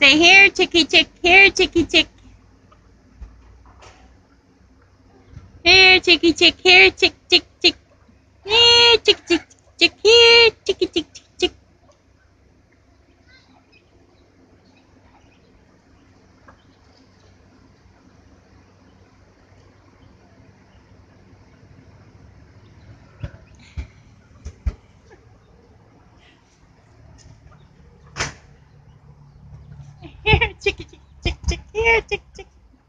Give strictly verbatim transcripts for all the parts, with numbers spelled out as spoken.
Say here, chicky chick, here, chicky chick. Here, chicky chick, here, chick chick chick. Here, chick chick chick, here, chicky chick chick chick. Here, chicky chick chick chick, here, chick chick.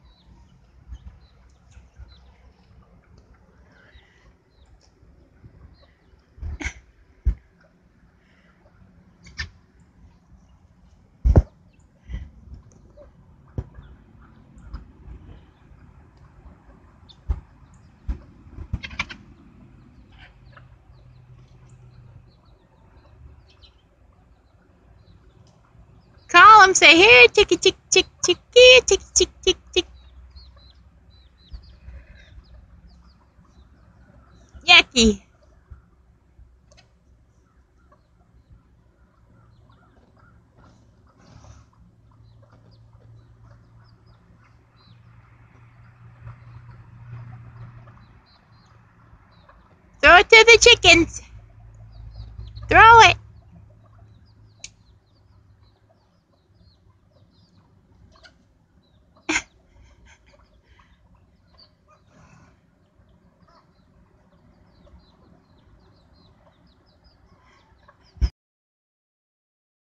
Call him, say here, chicky chick chick chick, here, chicky chick chick chick. Yucky. Throw it to the chickens. Throw it.